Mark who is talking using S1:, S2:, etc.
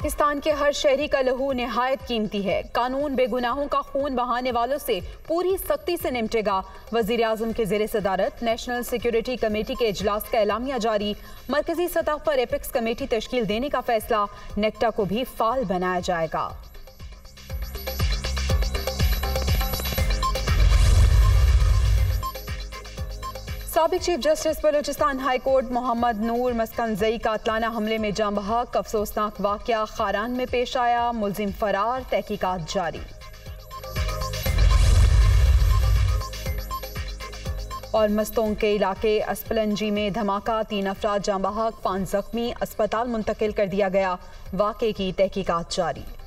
S1: पाकिस्तान के हर शहरी का लहू निहायत कीमती है। कानून बेगुनाहों का खून बहाने वालों से पूरी सख्ती से निपटेगा। वजीर आजम के ज़ेरे सदारत नेशनल सिक्योरिटी कमेटी के इजलास का एलामिया जारी। मरकजी सतह पर एपेक्स कमेटी तश्कील देने का फैसला। नेक्टा को भी फाल बनाया जाएगा। साबिक chief justice Balochistan high court Mohammad Noor Muskanzai कातलाना हमले में जाँ बहक। अफसोसनाक वाकया खारान में पेश आया। मुलजिम फरार, तहकीकात जारी। और मस्तोंग के इलाके अस्पलंजी में धमाका, 3 अफराद जाँ बहक, 5 जख्मी, अस्पताल मुंतकिल कर दिया गया। वाकये की तहकीकात जारी।